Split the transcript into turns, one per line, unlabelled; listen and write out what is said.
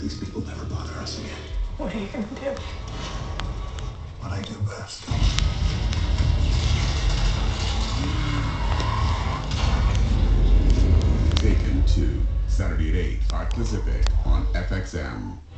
These people never bother us again.
What are you gonna do?
What I do best.
Taken 2, Saturday at 8, 5 Pacific on FXM.